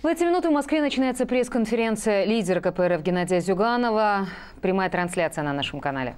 В эти минуты в Москве начинается пресс-конференция лидера КПРФ Геннадия Зюганова. Прямая трансляция на нашем канале.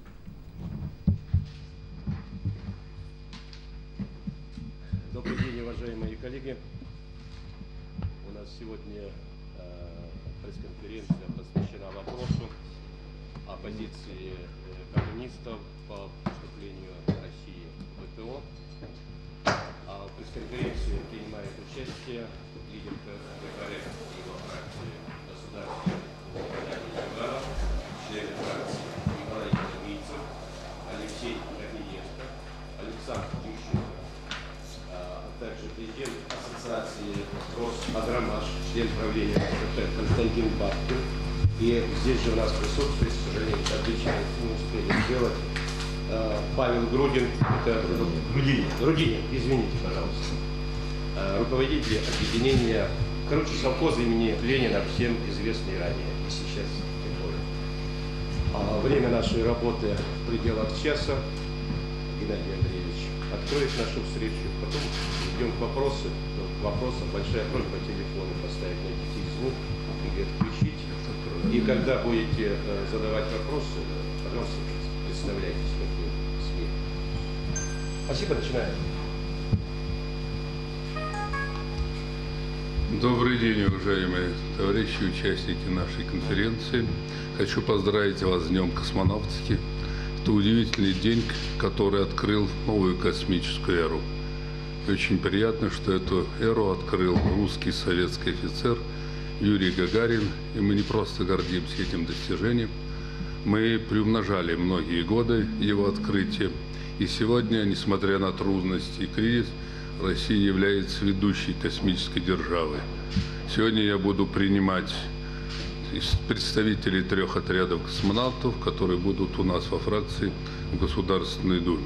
Добрый день, уважаемые коллеги. У нас сегодня пресс-конференция посвящена вопросу о позиции коммунистов по вступлению России в ВТО. А в пресс-конференции принимает участие лидер КПРФ и его фракции государственной Геннадий Зюганов, члены фракции Николай Коломийцев, Алексей Корниенко, Александр Тищенко, также президент ассоциации Росагромаш, член правления РКП Константин Бабкин. И здесь же у нас присутствует, к сожалению, отлично не успели сделать, Павел Грудин, Грудинин, извините, пожалуйста, руководитель объединения, совхоза имени Ленина, всем известный ранее и сейчас тем более. Время нашей работы в пределах часа. Геннадий Андреевич откроет нашу встречу, потом идем к вопросам. Большая просьба телефону поставить на тихий звук или отключить. И когда будете задавать вопросы, пожалуйста, представляйтесь, как вы СМИ. Спасибо, начинаем. Добрый день, уважаемые товарищи, участники нашей конференции. Хочу поздравить вас с Днем космонавтики. Это удивительный день, который открыл новую космическую эру. И очень приятно, что эту эру открыл русский советский офицер Юрий Гагарин. И мы не просто гордимся этим достижением, мы приумножали многие годы его открытия. И сегодня, несмотря на трудности и кризис, Россия является ведущей космической державой. Сегодня я буду принимать представителей 3 отрядов космонавтов, которые будут у нас во фракции в Государственной Думе.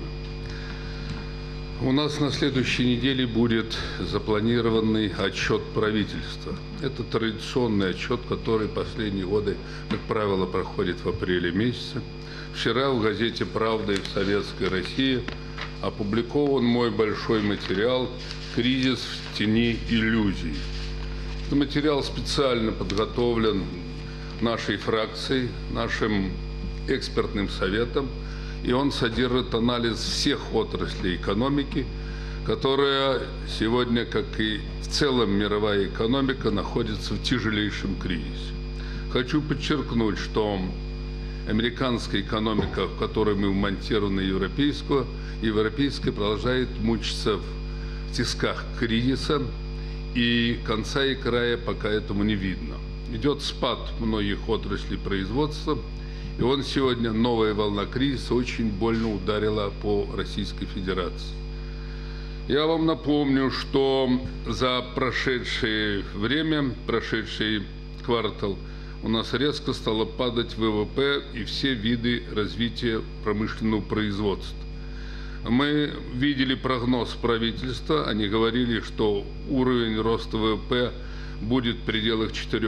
У нас на следующей неделе будет запланированный отчет правительства. Это традиционный отчет, который последние годы, как правило, проходит в апреле месяце. Вчера в газете «Правда» и в «Советской России» опубликован мой большой материал «Кризис в тени иллюзий». Этот материал специально подготовлен нашей фракцией, нашим экспертным советом, и он содержит анализ всех отраслей экономики, которая сегодня, как и в целом мировая экономика, находится в тяжелейшем кризисе. Хочу подчеркнуть, что американская экономика, в которой мы вмонтированы, европейская продолжает мучиться в тисках кризиса, и конца и края пока этому не видно. Идет спад многих отраслей производства, и он сегодня, новая волна кризиса, очень больно ударила по Российской Федерации. Я вам напомню, что за прошедшее время, прошедший квартал, у нас резко стало падать ВВП и все виды развития промышленного производства. Мы видели прогноз правительства, они говорили, что уровень роста ВВП будет в пределах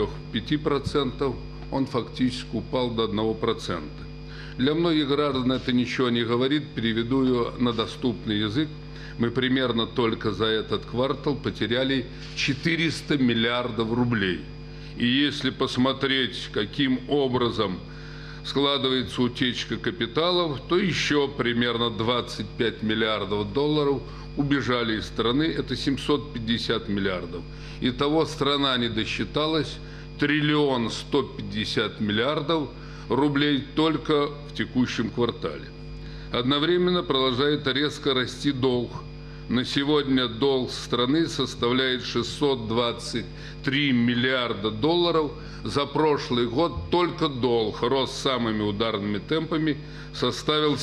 4-5%, он фактически упал до 1%. Для многих граждан это ничего не говорит, переведу ее на доступный язык. Мы примерно только за этот квартал потеряли 400 миллиардов рублей. И если посмотреть, каким образом складывается утечка капиталов, то еще примерно 25 миллиардов долларов убежали из страны, это 750 миллиардов. Итого страна не досчиталась 1 150 миллиардов рублей только в текущем квартале. Одновременно продолжает резко расти долг. На сегодня долг страны составляет 623 миллиарда долларов. За прошлый год только долг рос самыми ударными темпами, составил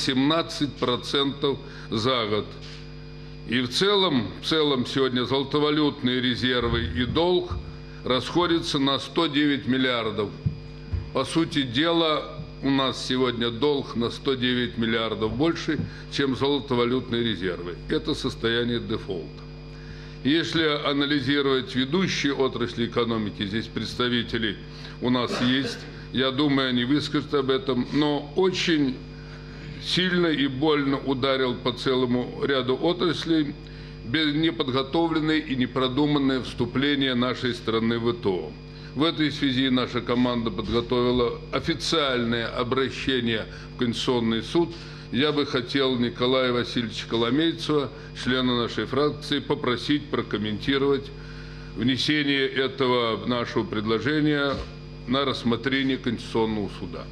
17% за год. И в целом сегодня золотовалютные резервы и долг расходятся на 109 миллиардов. По сути дела, у нас сегодня долг на 109 миллиардов больше, чем золотовалютные резервы. Это состояние дефолта. Если анализировать ведущие отрасли экономики, здесь представители у нас есть, я думаю, они выскажут об этом, но очень сильно и больно ударил по целому ряду отраслей неподготовленное и непродуманное вступление нашей страны в ВТО. В этой связи наша команда подготовила официальное обращение в Конституционный суд. Я бы хотел Николая Васильевича Коломейцева, члена нашей фракции, попросить прокомментировать внесение этого нашего предложения на рассмотрение Конституционного суда.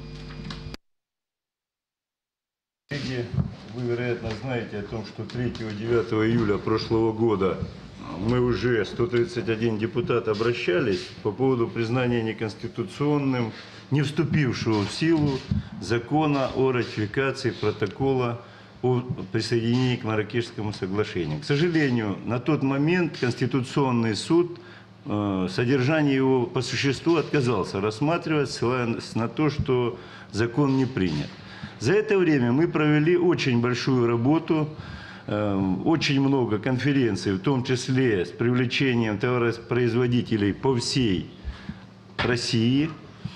Коллеги, вы, вероятно, знаете о том, что 3-9 июля прошлого года мы уже, 131 депутат, обращались по поводу признания неконституционным, не вступившего в силу закона о ратификации протокола о присоединении к Марракешскому соглашению. К сожалению, на тот момент Конституционный суд содержание его по существу отказался рассматривать, ссылаясь на то, что закон не принят. За это время мы провели очень большую работу, очень много конференций, в том числе с привлечением товаропроизводителей по всей России,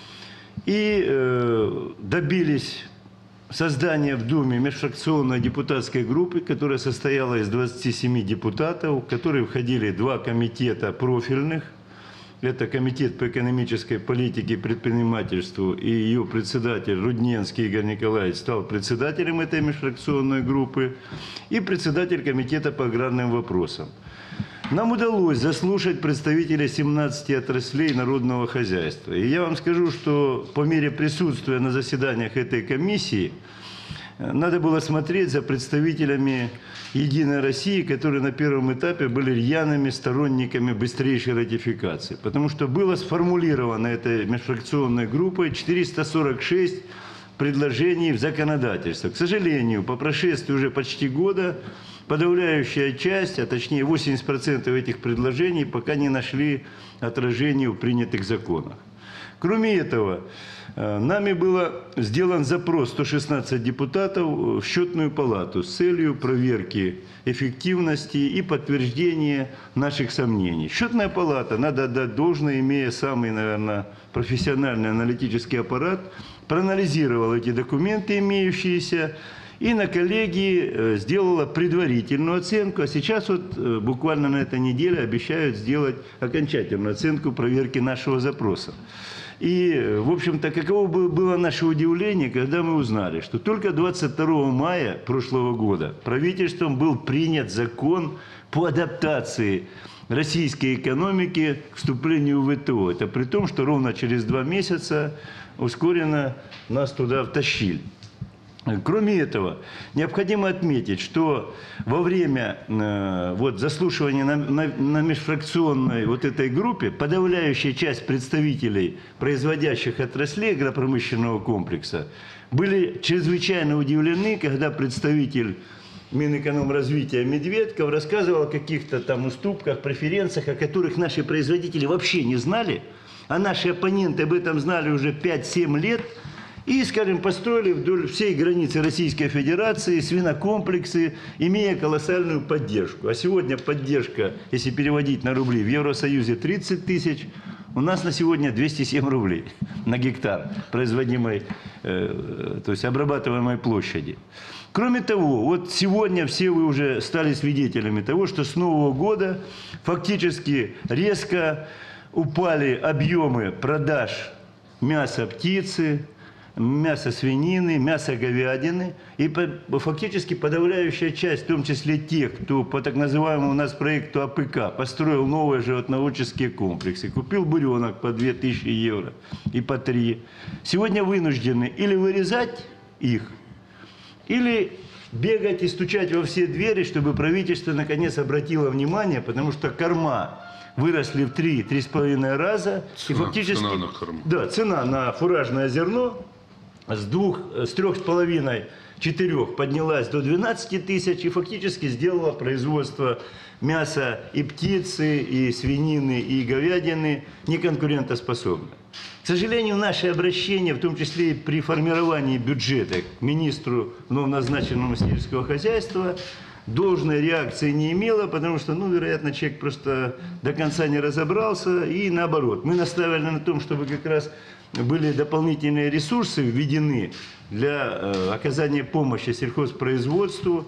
и добились создания в Думе межфракционной депутатской группы, которая состояла из 27 депутатов, в которые входили 2 комитета профильных. Это Комитет по экономической политике и предпринимательству, и ее председатель Рудненский Игорь Николаевич стал председателем этой межфракционной группы, и председатель Комитета по аграрным вопросам. Нам удалось заслушать представителей 17 отраслей народного хозяйства. И я вам скажу, что по мере присутствия на заседаниях этой комиссии надо было смотреть за представителями «Единой России», которые на первом этапе были рьяными сторонниками быстрейшей ратификации. Потому что было сформулировано этой межфракционной группой 446 предложений в законодательство. К сожалению, по прошествии уже почти года подавляющая часть, а точнее 80% этих предложений пока не нашли отражения в принятых законах. Кроме этого, нами был сделан запрос 116 депутатов в Счетную палату с целью проверки эффективности и подтверждения наших сомнений. Счетная палата, надо отдать должное, имея самый, наверное, профессиональный аналитический аппарат, проанализировала эти документы, имеющиеся, и на коллегии сделала предварительную оценку, а сейчас вот буквально на этой неделе обещают сделать окончательную оценку проверки нашего запроса. И, в общем-то, каково было наше удивление, когда мы узнали, что только 22 мая прошлого года правительством был принят закон по адаптации российской экономики к вступлению в ВТО. Это при том, что ровно через 2 месяца ускоренно нас туда втащили. Кроме этого, необходимо отметить, что во время заслушивания на межфракционной этой группе подавляющая часть представителей производящих отраслей агропромышленного комплекса были чрезвычайно удивлены, когда представитель Минэкономразвития Медведков рассказывал о каких-то там уступках, преференциях, о которых наши производители вообще не знали, а наши оппоненты об этом знали уже 5-7 лет, и, скажем, построили вдоль всей границы Российской Федерации свинокомплексы, имея колоссальную поддержку. А сегодня поддержка, если переводить на рубли, в Евросоюзе 30 тысяч, у нас на сегодня 207 рублей на гектар производимой, то есть обрабатываемой площади. Кроме того, вот сегодня все вы уже стали свидетелями того, что с Нового года фактически резко упали объемы продаж мяса птицы, мясо свинины, мясо говядины. И фактически подавляющая часть, в том числе тех, кто по так называемому у нас проекту АПК построил новые животноводческие комплексы, купил буренок по 2000 евро и по 3, сегодня вынуждены или вырезать их, или бегать и стучать во все двери, чтобы правительство наконец обратило внимание, потому что корма выросли в 3-3,5 раза. И фактически, цена на корму. Да, цена на фуражное зерно с 3,5-4 поднялась до 12 тысяч и фактически сделала производство мяса и птицы, и свинины, и говядины неконкурентоспособным. К сожалению, наше обращение, в том числе и при формировании бюджета к министру новоназначенному сельского хозяйства, должной реакции не имело, потому что, вероятно, человек просто до конца не разобрался, и наоборот. Мы наставили на том, чтобы как раз были дополнительные ресурсы введены для оказания помощи сельхозпроизводству,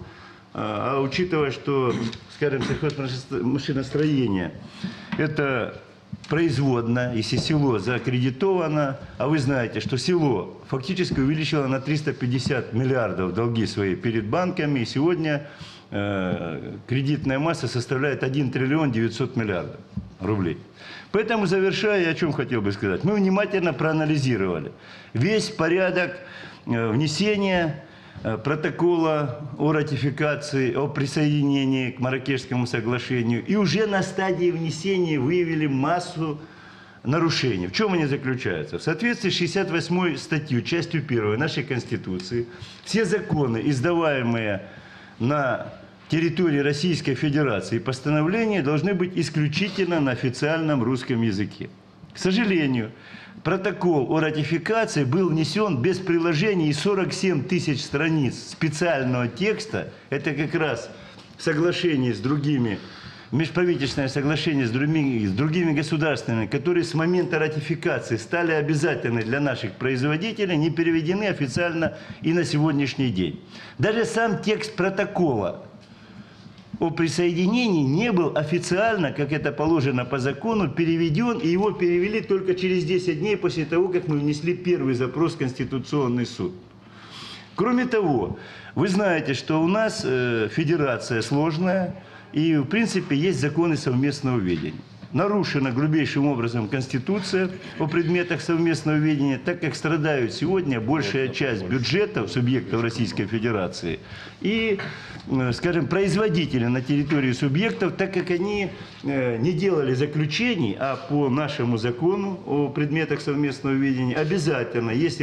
А учитывая, что, скажем, сельхозмашиностроение – это производно, если село зааккредитовано, а вы знаете, что село фактически увеличило на 350 миллиардов долги свои перед банками, и сегодня кредитная масса составляет 1 триллион 900 миллиардов рублей. Поэтому, завершая, я о чем хотел бы сказать. Мы внимательно проанализировали весь порядок внесения протокола о ратификации, о присоединении к Марракешскому соглашению. И уже на стадии внесения выявили массу нарушений. В чем они заключаются? В соответствии с 68 статьей, частью 1 нашей Конституции, все законы, издаваемые на территории Российской Федерации, постановления должны быть исключительно на официальном русском языке. К сожалению, протокол о ратификации был внесен без приложений, и 47 тысяч страниц специального текста, это как раз соглашение с другими, межправительственное соглашение с другими государствами, которые с момента ратификации стали обязательны для наших производителей, не переведены официально и на сегодняшний день. Даже сам текст протокола о присоединении не был официально, как это положено по закону, переведен, и его перевели только через 10 дней после того, как мы внесли первый запрос в Конституционный суд. Кроме того, вы знаете, что у нас федерация сложная, и в принципе есть законы совместного ведения. Нарушена грубейшим образом Конституция о предметах совместного ведения, так как страдают сегодня большая часть бюджетов субъектов Российской Федерации и, скажем, производители на территории субъектов, так как они не делали заключений, а по нашему закону о предметах совместного ведения обязательно, если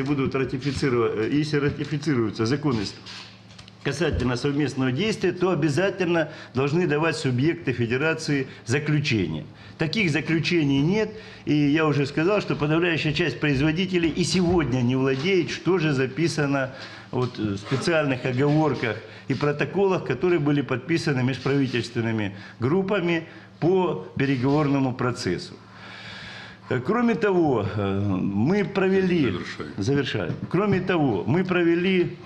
ратифицируются законы касательно совместного действия, то обязательно должны давать субъекты федерации заключения. Таких заключений нет, и я уже сказал, что подавляющая часть производителей и сегодня не владеет, что же записано вот в специальных оговорках и протоколах, которые были подписаны межправительственными группами по переговорному процессу. Кроме того, мы провели... Кроме того, мы провели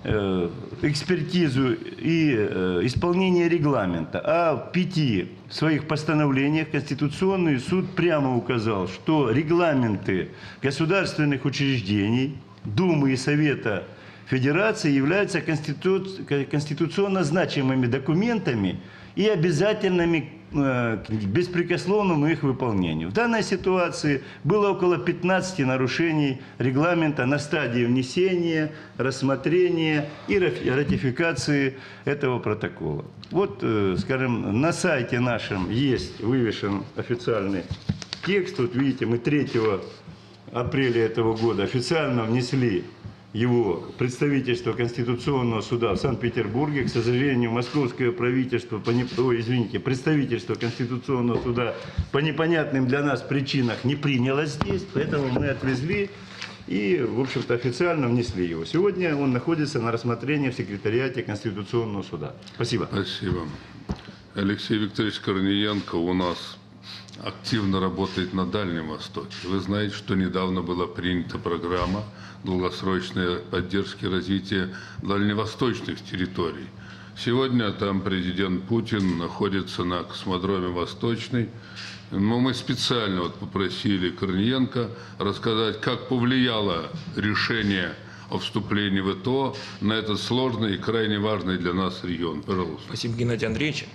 экспертизу и исполнение регламента. А в 5 своих постановлениях Конституционный суд прямо указал, что регламенты государственных учреждений, Думы и Совета Федерации являются конституционно значимыми документами и обязательными к беспрекословному их выполнению. В данной ситуации было около 15 нарушений регламента на стадии внесения, рассмотрения и ратификации этого протокола. Вот, скажем, на сайте нашем есть вывешен официальный текст. Вот видите, мы 3 апреля этого года официально внесли его представительство Конституционного суда в Санкт-Петербурге. К сожалению, московское правительство, представительство Конституционного суда по непонятным для нас причинам не приняло здесь, поэтому мы отвезли и, в общем-то, официально внесли его. Сегодня он находится на рассмотрении в секретариате Конституционного суда. Спасибо. Спасибо. Алексей Викторович Корниенко у нас активно работает на Дальнем Востоке. Вы знаете, что недавно была принята программа долгосрочной поддержки развития дальневосточных территорий. Сегодня там президент Путин находится на космодроме Восточный. Но мы специально вот попросили Корниенко рассказать, как повлияло решение о вступлении в ВТО на этот сложный и крайне важный для нас регион. Пожалуйста. Спасибо, Геннадий Андреевич.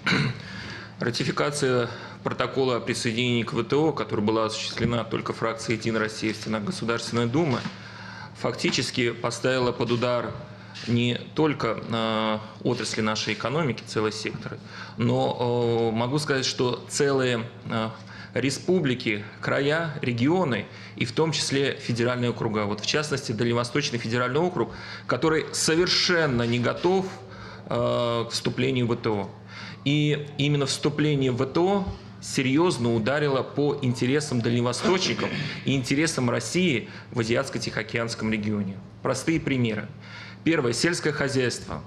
Ратификация протокола о присоединении к ВТО, которая была осуществлена только фракцией «Единая Россия» в стенах Государственной Думы, фактически поставила под удар не только отрасли нашей экономики, целые секторы, но могу сказать, что целые республики, края, регионы и в том числе федеральные округа. Вот в частности, Дальневосточный федеральный округ, который совершенно не готов к вступлению в ВТО. И именно вступление в ВТО серьезно ударило по интересам дальневосточников и интересам России в Азиатско-Тихоокеанском регионе. Простые примеры. Первое. Сельское хозяйство.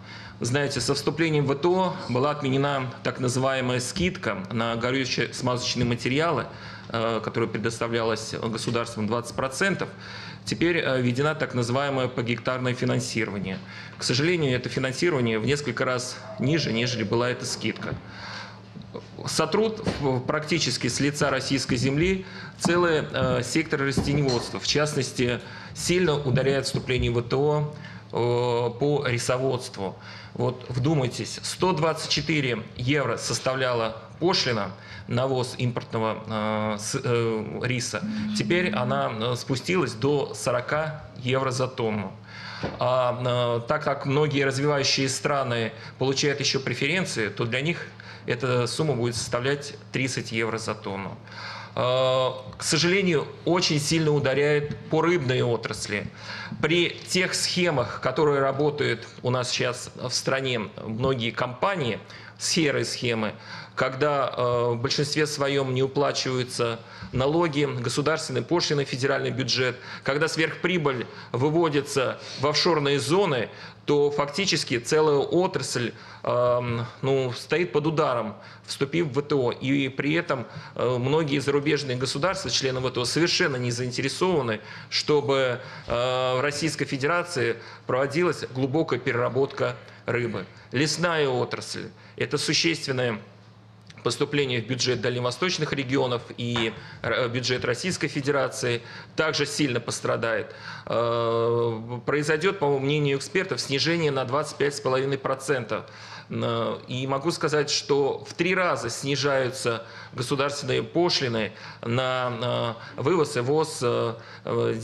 знаете, со вступлением в ВТО была отменена так называемая скидка на горючие смазочные материалы, которая предоставлялась государством 20%. Теперь введена так называемое погектарное финансирование. К сожалению, это финансирование в несколько раз ниже, нежели была эта скидка. Сотрут практически с лица российской земли целый сектор растениеводства. В частности, сильно ударяет вступление в ВТО по рисоводству. Вот вдумайтесь, 124 евро составляла пошлина на ввоз импортного риса. Теперь она спустилась до 40 евро за тонну. Так как многие развивающие страны получают еще преференции, то для них эта сумма будет составлять 30 евро за тонну. К сожалению, очень сильно ударяет по рыбной отрасли. При тех схемах, которые работают у нас сейчас в стране, многие компании, серые схемы, когда в большинстве своем не уплачиваются налоги, государственные пошлины, федеральный бюджет, когда сверхприбыль выводится в офшорные зоны, то фактически целая отрасль стоит под ударом, вступив в ВТО. И при этом многие зарубежные государства, члены ВТО, совершенно не заинтересованы, чтобы в Российской Федерации проводилась глубокая переработка рыбы. Лесная отрасль – это существенное поступление в бюджет дальневосточных регионов, и бюджет Российской Федерации также сильно пострадает. Произойдет, по мнению экспертов, снижение на 25,5%. И могу сказать, что в 3 раза снижаются государственные пошлины на вывоз и ввоз в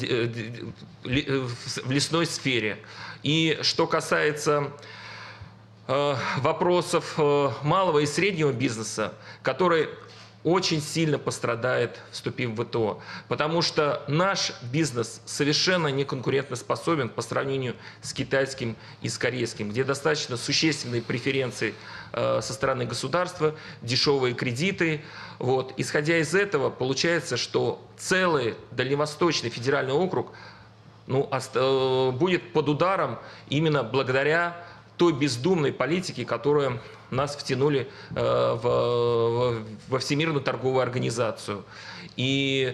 лесной сфере. И что касается вопросов малого и среднего бизнеса, который очень сильно пострадает, вступив в ВТО. Потому что наш бизнес совершенно не конкурентоспособен по сравнению с китайским и с корейским, где достаточно существенные преференции со стороны государства, дешевые кредиты. Вот. Исходя из этого, получается, что целый Дальневосточный федеральный округ будет под ударом именно благодаря той бездумной политики, которую нас втянули во Всемирную торговую организацию. И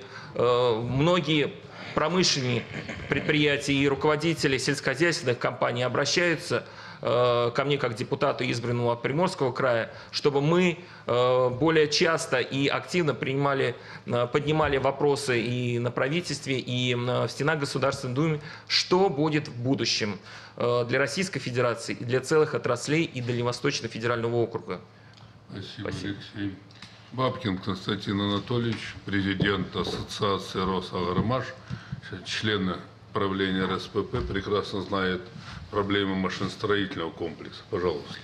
многие промышленные предприятия и руководители сельскохозяйственных компаний обращаются ко мне как депутату, избранному от Приморского края, чтобы мы более часто и активно поднимали вопросы и на правительстве, и в стенах Государственной Думы, что будет в будущем для Российской Федерации, и для целых отраслей и Дальневосточного федерального округа. Спасибо, Алексей. Бабкин Константин Анатольевич, президент Ассоциации «Росагромаш», член правления РСПП, прекрасно знает проблемы машиностроительного комплекса. Пожалуйста.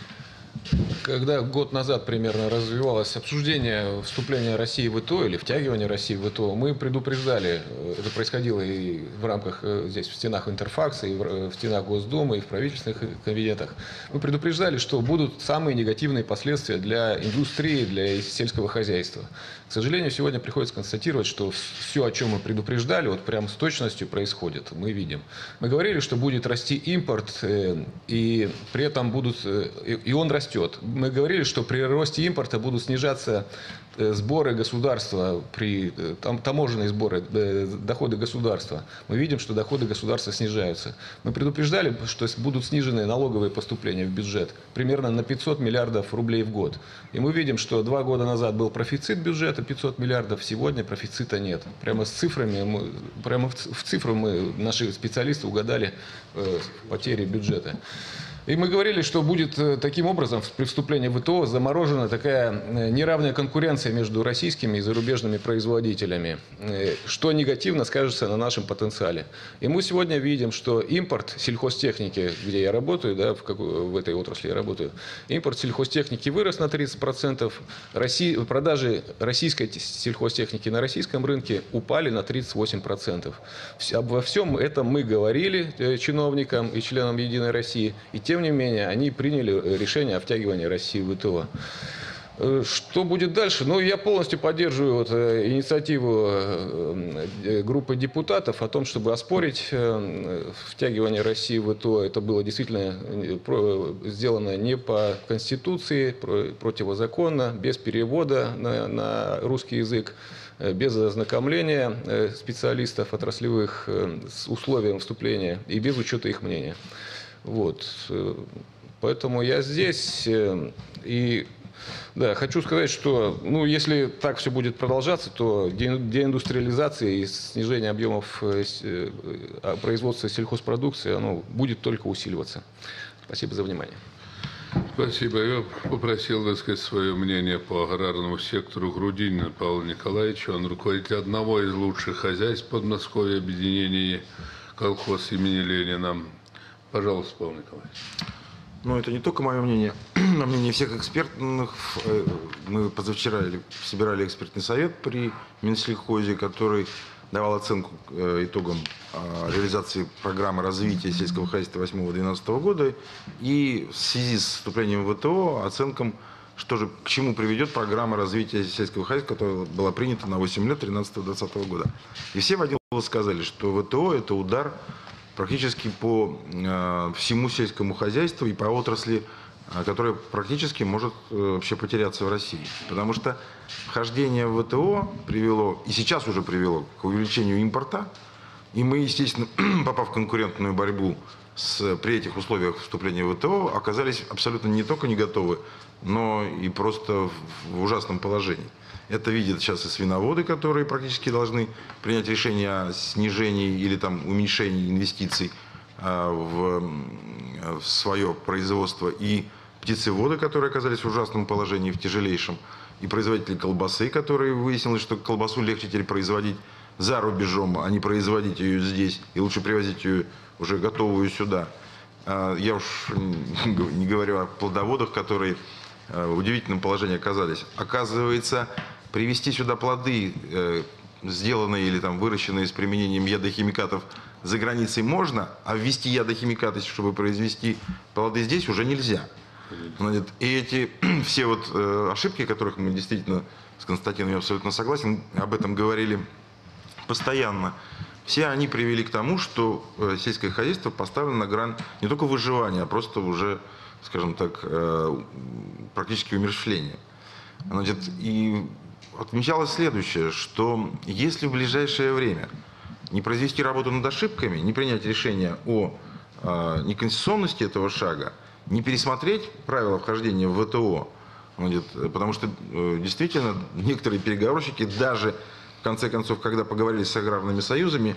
Когда год назад примерно развивалось обсуждение вступления России в ВТО или втягивания России в ВТО, мы предупреждали, это происходило и в рамках здесь, в стенах Интерфакса, и в стенах Госдумы, и в правительственных кабинетах, мы предупреждали, что будут самые негативные последствия для индустрии, для сельского хозяйства. К сожалению, сегодня приходится констатировать, что все, о чем мы предупреждали, вот прямо с точностью происходит, мы видим. Мы говорили, что будет расти импорт, и при этом и он растет. Мы говорили, что при росте импорта будут снижаться сборы государства, таможенные сборы, доходы государства. Мы видим, что доходы государства снижаются. Мы предупреждали, что будут снижены налоговые поступления в бюджет примерно на 500 миллиардов рублей в год. И мы видим, что 2 года назад был профицит бюджета 500 миллиардов, сегодня профицита нет. Прямо с цифрами, в цифру наши специалисты угадали потери бюджета. И мы говорили, что будет таким образом при вступлении в ВТО заморожена такая неравная конкуренция между российскими и зарубежными производителями, что негативно скажется на нашем потенциале. И мы сегодня видим, что импорт сельхозтехники, где я работаю, да, в этой отрасли я работаю, импорт сельхозтехники вырос на 30%, продажи российской сельхозтехники на российском рынке упали на 38%. Обо всем этом мы говорили чиновникам и членам «Единой России», и тем не менее, они приняли решение о втягивании России в ВТО. Что будет дальше? Ну, я полностью поддерживаю вот инициативу группы депутатов о том, чтобы оспорить втягивание России в ВТО. Это было действительно сделано не по Конституции, противозаконно, без перевода на русский язык, без ознакомления специалистов отраслевых с условием вступления и без учета их мнения. Вот. Поэтому я здесь и... Да, хочу сказать, что если так все будет продолжаться, то деиндустриализация и снижение объемов производства сельхозпродукции будет только усиливаться. Спасибо за внимание. Спасибо. Я попросил высказать свое мнение по аграрному сектору Грудинина Павла Николаевича. Он руководитель одного из лучших хозяйств Подмосковья, объединения «Колхоз» имени Ленина. Пожалуйста, Павел Николаевич. Но это не только мое мнение, а мнение всех экспертов. Мы позавчера собирали экспертный совет при Минсельхозе, который давал оценку итогам реализации программы развития сельского хозяйства 2008-2012 года и в связи с вступлением в ВТО оценкам, к чему приведет программа развития сельского хозяйства, которая была принята на 8 лет 2013-2020 года. И все в один голос сказали, что ВТО – это удар практически по всему сельскому хозяйству и по отрасли, которая практически может вообще потеряться в России. Потому что вхождение в ВТО привело, и сейчас уже привело, к увеличению импорта. И мы, естественно, попав в конкурентную борьбу при этих условиях вступления в ВТО, оказались абсолютно не только не готовы, но и просто в ужасном положении. Это видят сейчас и свиноводы, которые практически должны принять решение о снижении или уменьшении инвестиций в свое производство. И птицеводы, которые оказались в ужасном положении, в тяжелейшем. И производители колбасы, которые выяснилось, что колбасу легче теперь производить за рубежом, а не производить ее здесь. И лучше привозить ее уже готовую сюда. Я уж не говорю о плодоводах, которые в удивительном положении оказались. Оказывается, привезти сюда плоды, сделанные или выращенные с применением ядохимикатов, за границей можно, а ввести ядохимикаты, чтобы произвести плоды здесь, уже нельзя. И эти все ошибки, которых мы действительно с Константином абсолютно согласен, об этом говорили постоянно, все они привели к тому, что сельское хозяйство поставлено на грань не только выживания, а просто уже, скажем так, практически умерщвления. И отмечалось следующее, что если в ближайшее время не произвести работу над ошибками, не принять решение о неконституционности этого шага, не пересмотреть правила вхождения в ВТО, потому что действительно некоторые переговорщики даже в конце концов, когда поговорили с аграрными союзами,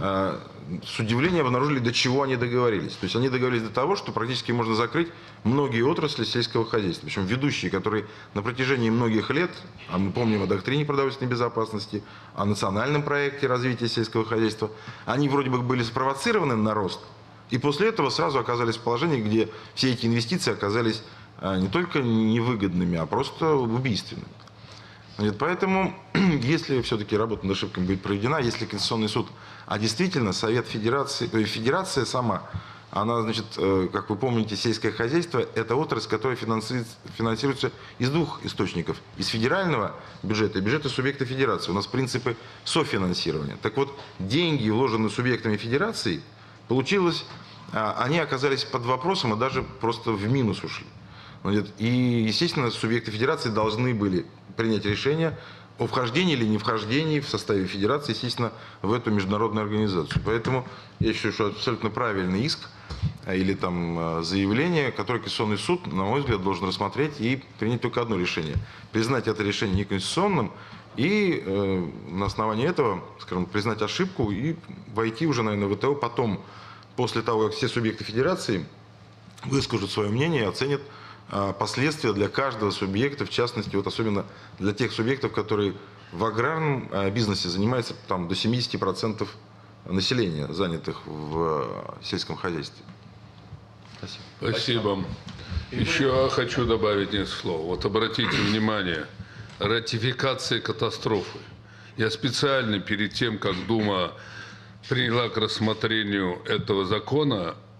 с удивлением обнаружили, до чего они договорились. То есть они договорились до того, что практически можно закрыть многие отрасли сельского хозяйства. Причем ведущие, которые на протяжении многих лет, а мы помним о доктрине продовольственной безопасности, о национальном проекте развития сельского хозяйства, они вроде бы были спровоцированы на рост, и после этого сразу оказались в положении, где все эти инвестиции оказались не только невыгодными, а просто убийственными. Поэтому, если все-таки работа над ошибками будет проведена, если Конституционный суд, а действительно Совет Федерации, то есть Федерация сама, она, как вы помните, сельское хозяйство – это отрасль, которая финансируется из двух источников. Из федерального бюджета и бюджета субъекта федерации. У нас принципы софинансирования. Так вот, деньги, вложенные субъектами федерации, получилось, они оказались под вопросом и даже просто в минус ушли. И, естественно, субъекты федерации должны были принять решение о вхождении или не вхождении в составе федерации, естественно, в эту международную организацию. Поэтому я считаю, что абсолютно правильный иск или заявление, которое Конституционный суд, на мой взгляд, должен рассмотреть и принять только одно решение. Признать это решение неконституционным и на основании этого, скажем, признать ошибку и войти уже, наверное, в ВТО потом, после того, как все субъекты федерации выскажут свое мнение и оценят последствия для каждого субъекта, в частности, особенно для тех субъектов, которые в аграрном бизнесе занимаются до 70% населения, занятых в сельском хозяйстве. Спасибо. Спасибо. Еще хочу добавить несколько слов. Обратите внимание, ратификация катастрофы. Я специально перед тем, как Дума приняла к рассмотрению этого закона,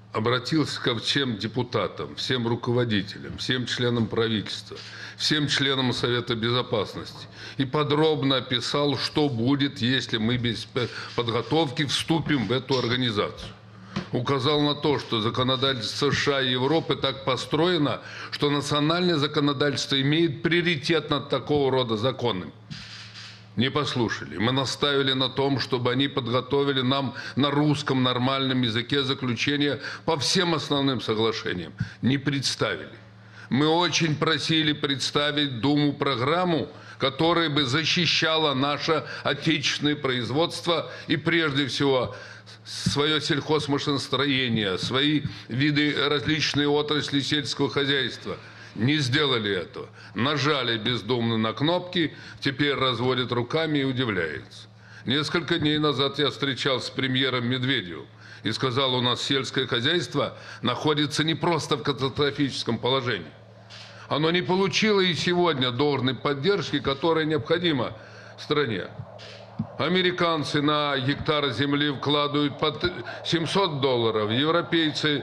обратился ко всем депутатам, всем руководителям, всем членам правительства, всем членам Совета Безопасности и подробно описал, что будет, если мы без подготовки вступим в эту организацию. Указал на то, что законодательство США и Европы так построено, что национальное законодательство имеет приоритет над такого рода законами. Не послушали. Мы наставили на том, чтобы они подготовили нам на русском нормальном языке заключение по всем основным соглашениям. Не представили. Мы очень просили представить Думу программу, которая бы защищала наше отечественное производство и прежде всего свое сельхозмашиностроение, свои виды различные отрасли сельского хозяйства. Не сделали этого. Нажали бездумно на кнопки, теперь разводят руками и удивляются. Несколько дней назад я встречался с премьером Медведевым и сказал, у нас сельское хозяйство находится не просто в катастрофическом положении. Оно не получило и сегодня должной поддержки, которая необходима стране. Американцы на гектар земли вкладывают по $700, европейцы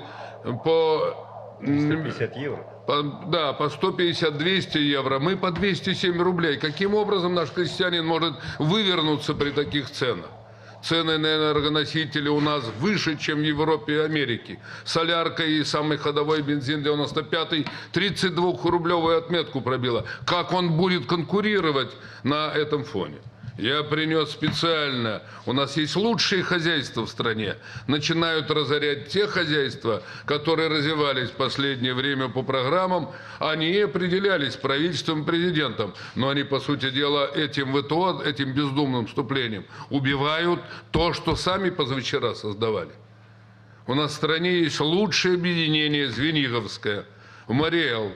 по 150 евро. По 150-200 евро, мы по 207 рублей. Каким образом наш крестьянин может вывернуться при таких ценах? Цены на энергоносители у нас выше, чем в Европе и Америке. Солярка и самый ходовой бензин 95-й 32-рублевую отметку пробила. Как он будет конкурировать на этом фоне? Я принес специально. У нас есть лучшие хозяйства в стране. Начинают разорять те хозяйства, которые развивались в последнее время по программам. Они определялись правительством и президентом. Но они, по сути дела, этим ВТО, этим бездумным вступлением убивают то, что сами позавчера создавали. У нас в стране есть лучшее объединение Звениговское. В Мариэл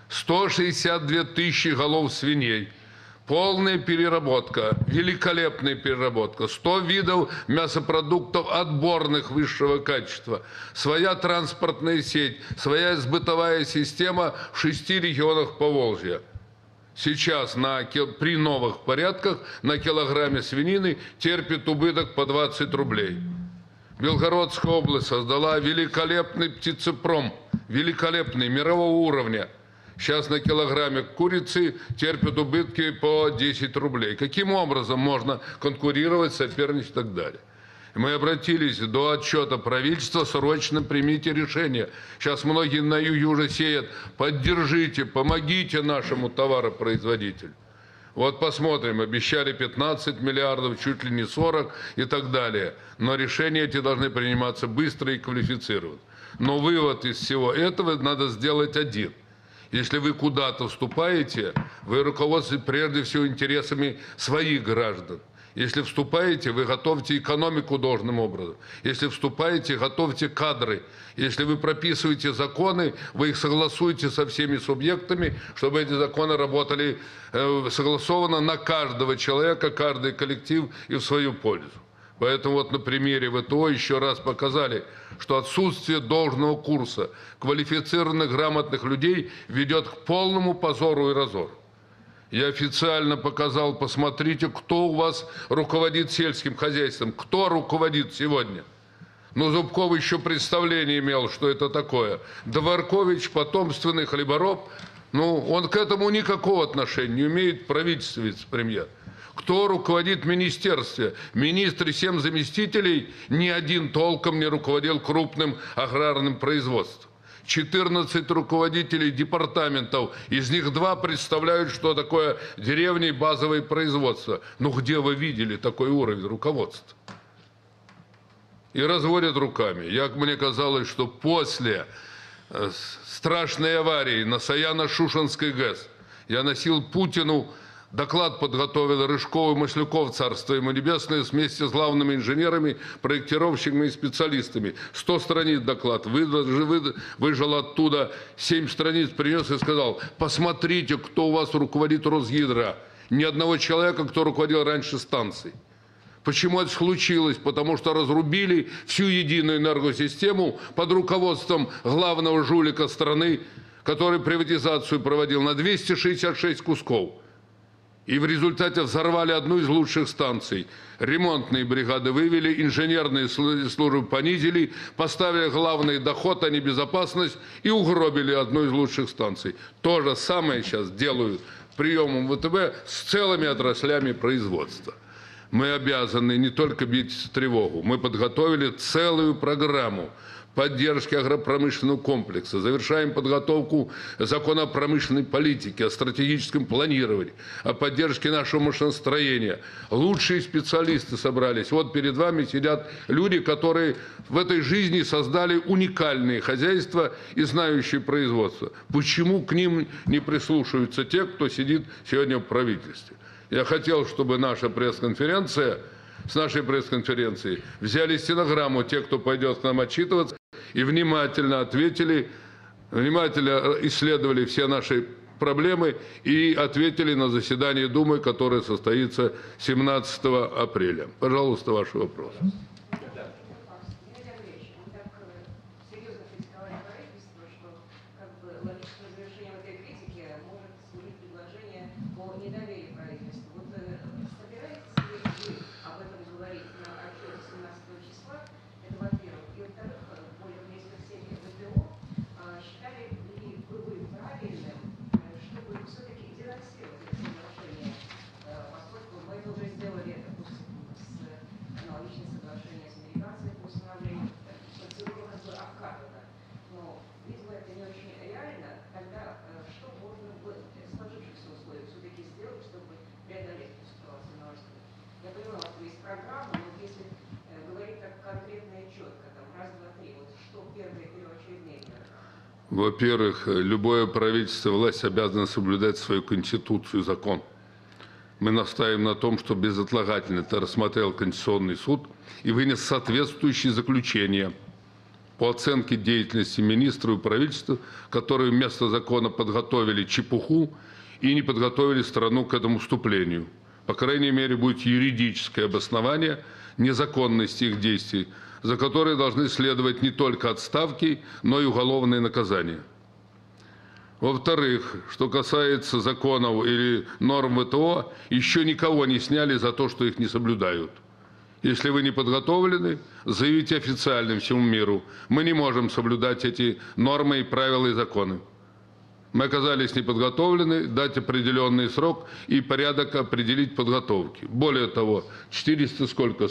162 тысячи голов свиней. Полная переработка, великолепная переработка, 100 видов мясопродуктов отборных высшего качества, своя транспортная сеть, своя сбытовая система в 6 регионах Поволжья. Сейчас при новых порядках на килограмме свинины терпит убыток по 20 рублей. Белгородская область создала великолепный птицепром, великолепный, мирового уровня. Сейчас на килограмме курицы терпят убытки по 10 рублей. Каким образом можно конкурировать, соперничать и так далее? Мы обратились до отчета правительства, срочно примите решение. Сейчас многие на юге уже сеят. Поддержите, помогите нашему товаропроизводителю. Вот посмотрим, обещали 15 миллиардов, чуть ли не 40 и так далее. Но решения эти должны приниматься быстро и квалифицированно. Но вывод из всего этого надо сделать один. Если вы куда-то вступаете, вы руководствуетесь прежде всего интересами своих граждан. Если вступаете, вы готовьте экономику должным образом. Если вступаете, готовьте кадры. Если вы прописываете законы, вы их согласуете со всеми субъектами, чтобы эти законы работали согласованно на каждого человека, каждый коллектив и в свою пользу. Поэтому вот на примере ВТО еще раз показали, что отсутствие должного курса квалифицированных, грамотных людей ведет к полному позору и разору. Я официально показал, посмотрите, кто у вас руководит сельским хозяйством, кто руководит сегодня. Но Зубков еще представление имел, что это такое. Дворкович, потомственный хлебороб, он к этому никакого отношения не имеет, правительство, вице-премьер. Кто руководит в министерстве? Министр и 7 заместителей ни один толком не руководил крупным аграрным производством. 14 руководителей департаментов, из них 2 представляют, что такое деревни и базовое производство. Где вы видели такой уровень руководства? И разводят руками. Мне казалось, что после страшной аварии на Саяно-Шушенской ГЭС я носил Путину, доклад подготовил Рыжков и Машляков, царство ему небесное, вместе с главными инженерами, проектировщиками и специалистами. 100 страниц доклад. Выжил оттуда 7 страниц, принес и сказал, посмотрите, кто у вас руководит Росгидро. Ни одного человека, кто руководил раньше станций. Почему это случилось? Потому что разрубили всю единую энергосистему под руководством главного жулика страны, который приватизацию проводил на 266 кусков. И в результате взорвали одну из лучших станций. Ремонтные бригады вывели, инженерные службы понизили, поставили главный доход, а не безопасность, и угробили одну из лучших станций. То же самое сейчас делают приемом ВТБ с целыми отраслями производства. Мы обязаны не только бить тревогу, мы подготовили целую программу поддержки агропромышленного комплекса, завершаем подготовку закона о промышленной политике, о стратегическом планировании, о поддержке нашего машиностроения. Лучшие специалисты собрались. Вот перед вами сидят люди, которые в этой жизни создали уникальные хозяйства и знающие производство. Почему к ним не прислушиваются те, кто сидит сегодня в правительстве? Я хотел, чтобы наша пресс-конференция, с нашей пресс-конференции взяли стенограмму те, кто пойдет к нам отчитываться, и внимательно ответили, внимательно исследовали все наши проблемы и ответили на заседании Думы, которое состоится 17 апреля. Пожалуйста, ваши вопросы. Во-первых, любое правительство, власть обязана соблюдать свою конституцию и закон. Мы настаиваем на том, что безотлагательно это рассмотрел Конституционный суд и вынес соответствующие заключения по оценке деятельности министров и правительства, которые вместо закона подготовили чепуху и не подготовили страну к этому вступлению. По крайней мере, будет юридическое обоснование незаконности их действий, за которые должны следовать не только отставки, но и уголовные наказания. Во-вторых, что касается законов или норм ВТО, еще никого не сняли за то, что их не соблюдают. Если вы не подготовлены, заявите официально всему миру: мы не можем соблюдать эти нормы, правила и законы. Мы оказались неподготовлены, дать определенный срок и порядок определить подготовки. Более того, 400 сколько?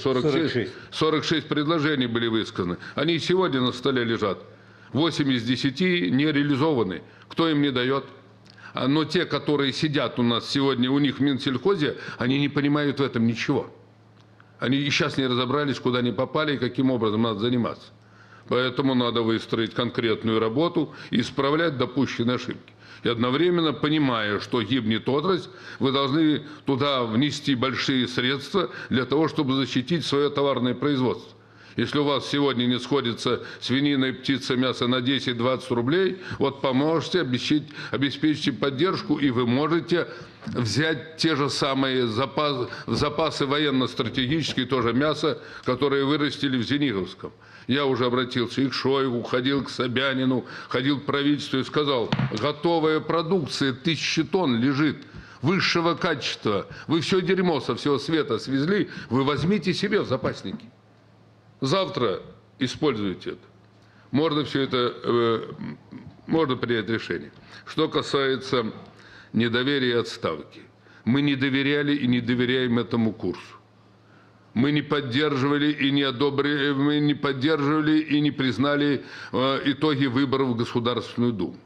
46 предложений были высказаны. Они сегодня на столе лежат. 8 из 10 не реализованы. Кто им не дает? Но те, которые сидят у нас сегодня, у них в Минсельхозе, они не понимают в этом ничего. Они и сейчас не разобрались, куда они попали и каким образом надо заниматься. Поэтому надо выстроить конкретную работу и исправлять допущенные ошибки. И одновременно, понимая, что гибнет отрасль, вы должны туда внести большие средства для того, чтобы защитить свое товарное производство. Если у вас сегодня не сходится свинина и птица, мясо на 10-20 рублей, вот поможете, обеспечите поддержку, и вы можете взять те же самые запасы военно-стратегические, тоже мясо, которые вырастили в Зениговском. Я уже обратился и к Шойгу, ходил к Собянину, ходил к правительству и сказал: готовая продукция 1000 тонн лежит, высшего качества. Вы все дерьмо со всего света свезли, вы возьмите себе в запасники. Завтра используйте это. Можно все это, можно принять решение. Что касается недоверия и отставки. Мы не доверяли и не доверяем этому курсу. Мы не поддерживали и не одобрили, мы не поддерживали и не признали итоги выборов в Государственную Думу.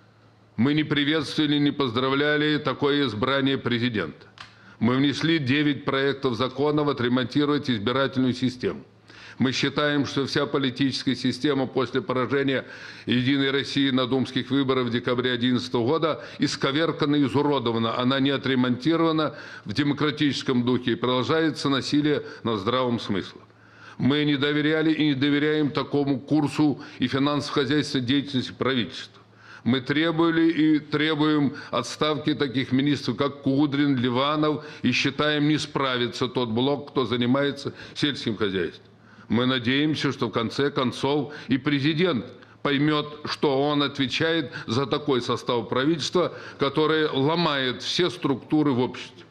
Мы не приветствовали, не поздравляли такое избрание президента. Мы внесли 9 проектов законов отремонтировать избирательную систему. Мы считаем, что вся политическая система после поражения «Единой России» на думских выборах в декабре 2011 года исковеркана и изуродована. Она не отремонтирована в демократическом духе и продолжается насилие над здравым смыслом. Мы не доверяли и не доверяем такому курсу и финансово-хозяйственной деятельности правительства. Мы требовали и требуем отставки таких министров, как Кудрин, Ливанов, и считаем, не справится тот блок, кто занимается сельским хозяйством. Мы надеемся, что в конце концов и президент поймет, что он отвечает за такой состав правительства, который ломает все структуры в обществе.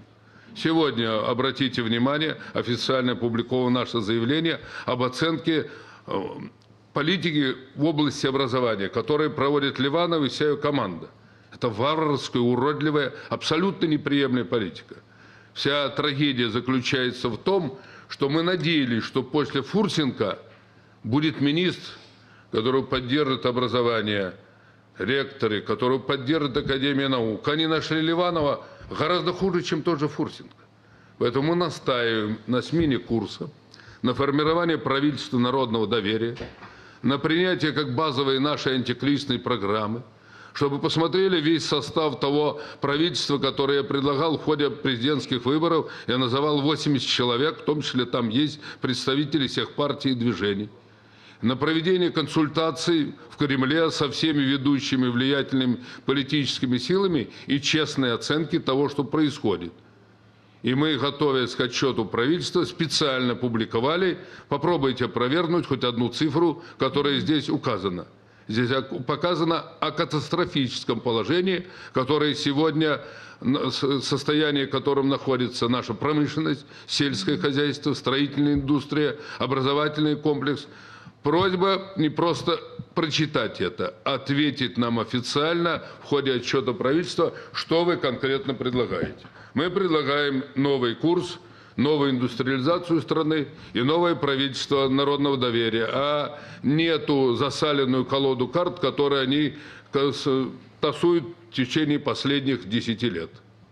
Сегодня, обратите внимание, официально опубликовано наше заявление об оценке политики в области образования, которое проводит Ливанов и вся ее команда. Это варварская, уродливая, абсолютно неприемлемая политика. Вся трагедия заключается в том, что мы надеялись, что после Фурсенко будет министр, который поддержит образование, ректоры, который поддержит Академию наук. Они нашли Ливанова гораздо хуже, чем тот же Фурсенко. Поэтому мы настаиваем на смене курса, на формирование правительства народного доверия, на принятие как базовой нашей антикризисной программы, чтобы посмотрели весь состав того правительства, которое я предлагал в ходе президентских выборов. Я называл 80 человек, в том числе там есть представители всех партий и движений. На проведение консультаций в Кремле со всеми ведущими влиятельными политическими силами и честной оценки того, что происходит. И мы, готовясь к отчету правительства, специально публиковали. Попробуйте опровергнуть хоть одну цифру, которая здесь указана. Здесь показано о катастрофическом положении, которое сегодня, состояние, в котором находится наша промышленность, сельское хозяйство, строительная индустрия, образовательный комплекс. Просьба не просто прочитать это, а ответить нам официально в ходе отчета правительства, что вы конкретно предлагаете. Мы предлагаем новый курс, новую индустриализацию страны и новое правительство народного доверия, а не эту засаленную колоду карт, которую они тасуют в течение последних 10 лет.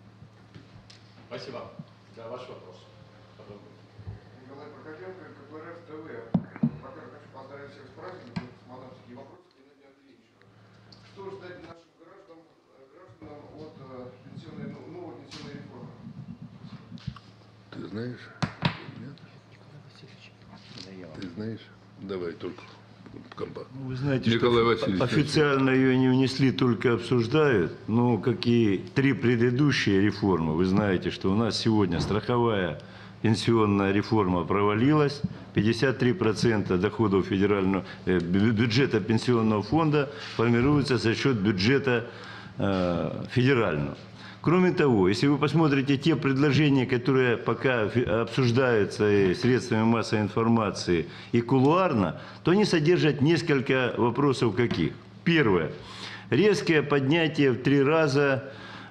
Спасибо. Да, ваш вопрос. Николай Прокопенко, КПРФ ТВ. Во-первых, хочу поздравить всех с праздником. Космонавтики вопросы к Геннадию Андреевичу. Что ждать нашим гражданам от новой пенсионной реформы? Ты знаешь? Нет? Ты знаешь? Давай только компа. Вы знаете, Николай что Васильевич, официально ее не внесли, только обсуждают. Но, как и 3 предыдущие реформы, вы знаете, что у нас сегодня страховая пенсионная реформа провалилась. 53% доходов федерального бюджета пенсионного фонда формируется за счет бюджета федерального. Кроме того, если вы посмотрите те предложения, которые пока обсуждаются и средствами массовой информации и кулуарно, то они содержат несколько вопросов каких. Первое. Резкое поднятие в 3 раза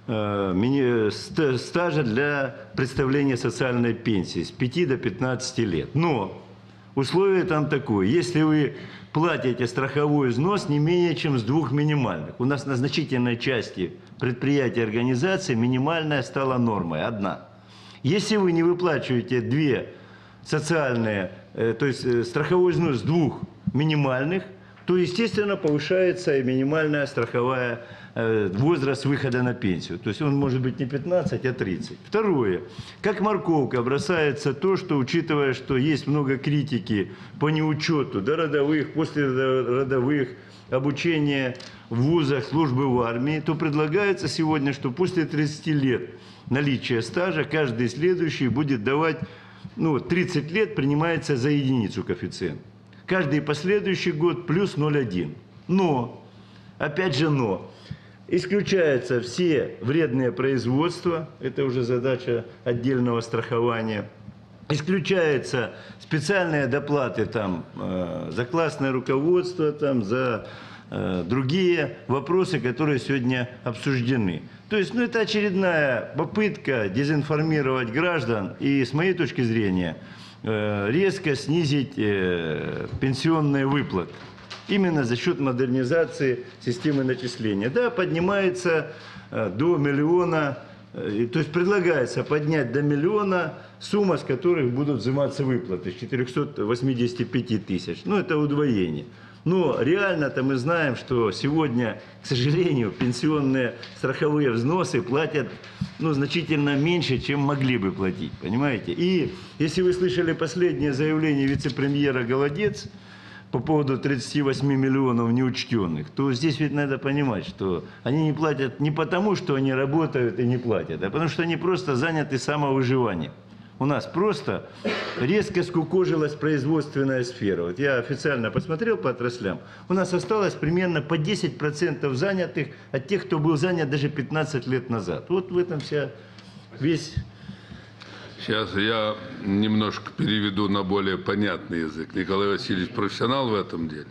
стажа для представления социальной пенсии с 5 до 15 лет. Но условие там такое. Если вы платите страховой взнос не менее чем с 2 минимальных. У нас на значительной части предприятий и организаций минимальная стала нормой, 1. Если вы не выплачиваете 2 социальные, то есть страховой взнос с 2 минимальных, то, естественно, повышается и минимальная страховая возраст выхода на пенсию. То есть он может быть не 15, а 30. Второе. Как морковка бросается то, что, учитывая, что есть много критики по неучету дородовых, послеродовых, обучения в вузах, службы в армии, то предлагается сегодня, что после 30 лет наличия стажа каждый следующий будет давать, 30 лет принимается за единицу коэффициент. Каждый последующий год плюс 0,1. Но, опять же но, исключаются все вредные производства, это уже задача отдельного страхования. Исключаются специальные доплаты там, за классное руководство, там, за другие вопросы, которые сегодня обсуждены. То есть это очередная попытка дезинформировать граждан и, с моей точки зрения, резко снизить пенсионные выплаты. Именно за счет модернизации системы начисления. Да, поднимается до 1 миллиона, то есть предлагается поднять до 1 миллиона сумма, с которых будут взиматься выплаты, с 485 тысяч. Это удвоение. Но реально-то мы знаем, что сегодня, к сожалению, пенсионные страховые взносы платят значительно меньше, чем могли бы платить. Понимаете? И если вы слышали последнее заявление вице-премьера Голодец по поводу 38 миллионов неучтенных, то здесь ведь надо понимать, что они не платят не потому, что они работают и не платят, а потому что они просто заняты самовыживанием. У нас просто резко скукожилась производственная сфера. Вот я официально посмотрел по отраслям. У нас осталось примерно по 10% занятых от тех, кто был занят даже 15 лет назад. Вот в этом весь Сейчас я немножко переведу на более понятный язык. Николай Васильевич профессионал в этом деле.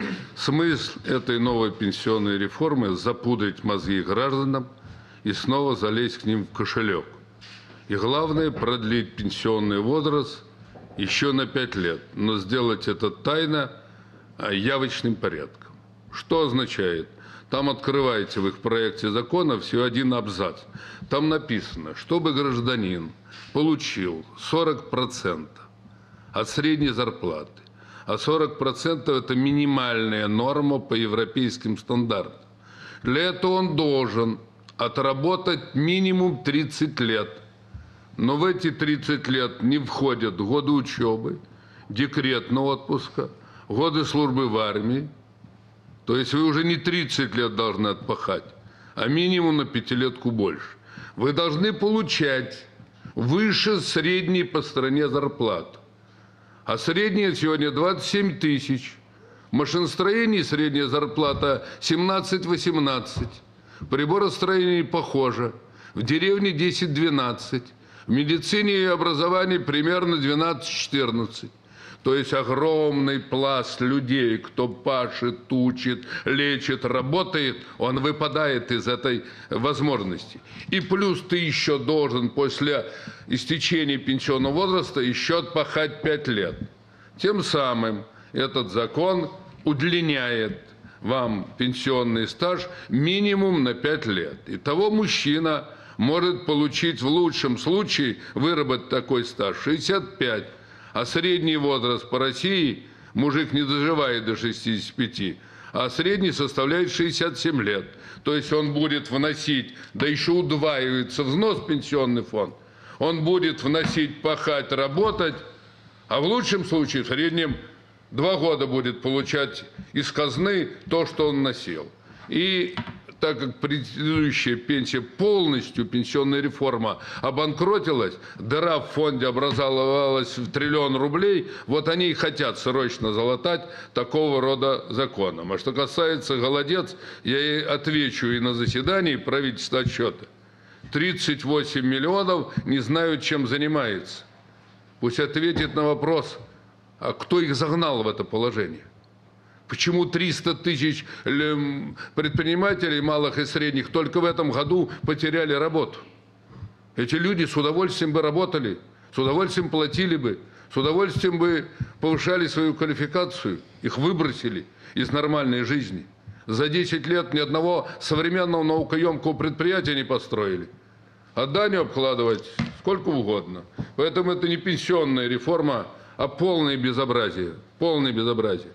Смысл этой новой пенсионной реформы – запудрить мозги гражданам и снова залезть к ним в кошелек. И главное – продлить пенсионный возраст еще на 5 лет, но сделать это тайно, явочным порядком. Что означает? Там открываете в их проекте закона всего один абзац. Там написано, чтобы гражданин получил 40% от средней зарплаты, а 40% это минимальная норма по европейским стандартам. Для этого он должен отработать минимум 30 лет. Но в эти 30 лет не входят годы учебы, декретного отпуска, годы службы в армии. То есть вы уже не 30 лет должны отпахать, а минимум на 5-летку больше. Вы должны получать выше средней по стране зарплату. А средняя сегодня 27 тысяч. В машиностроении средняя зарплата 17-18. В приборостроении похоже. В деревне 10-12. В медицине и образовании примерно 12-14. То есть огромный пласт людей, кто пашет, учит, лечит, работает, он выпадает из этой возможности. И плюс ты еще должен после истечения пенсионного возраста еще отпахать 5 лет. Тем самым этот закон удлиняет вам пенсионный стаж минимум на 5 лет. Итого мужчина может получить в лучшем случае, выработать такой стаж 65. А средний возраст по России, мужик не доживает до 65, а средний составляет 67 лет. То есть он будет вносить, да еще удваивается взнос в пенсионный фонд, он будет вносить, пахать, работать, а в лучшем случае в среднем 2 года будет получать из казны то, что он носил. И так как предыдущая пенсия полностью, пенсионная реформа обанкротилась, дыра в фонде образовалась в 1 триллион рублей, вот они и хотят срочно залатать такого рода законом. А что касается голодец, я и отвечу и на заседании правительства отчета. 38 миллионов не знают, чем занимается. Пусть ответит на вопрос, а кто их загнал в это положение? Почему 300 тысяч предпринимателей малых и средних только в этом году потеряли работу? Эти люди с удовольствием бы работали, с удовольствием платили бы, с удовольствием бы повышали свою квалификацию. Их выбросили из нормальной жизни. За 10 лет ни одного современного наукоемкого предприятия не построили. А данью обкладывать сколько угодно. Поэтому это не пенсионная реформа, а полное безобразие. Полное безобразие.